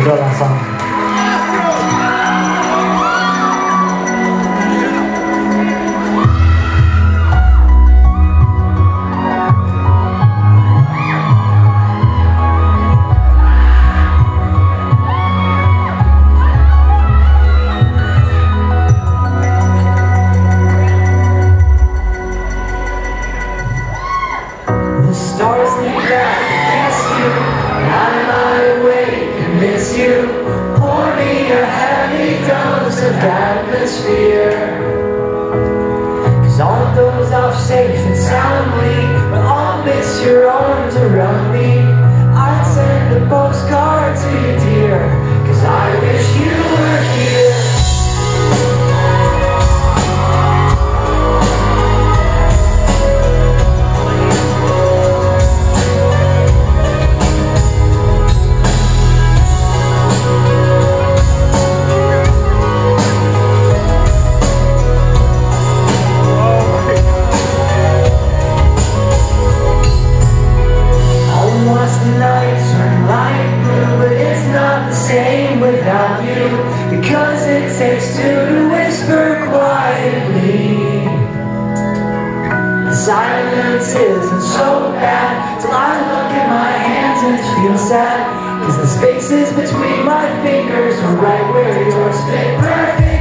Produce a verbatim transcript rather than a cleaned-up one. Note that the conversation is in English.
enjoy that song. Stars lead out to kiss you, and I lie awake and miss you. Pour me a heavy dose of atmosphere, 'cause I'll doze off safe and soundly, but I'll miss your arms around me. I'd send a postcard to you, dear, 'cause I wish you were here. Without you, because it takes two to whisper quietly. The silence isn't so bad till I look at my hands and feel sad, 'cause the spaces between my fingers are right where yours fit perfect.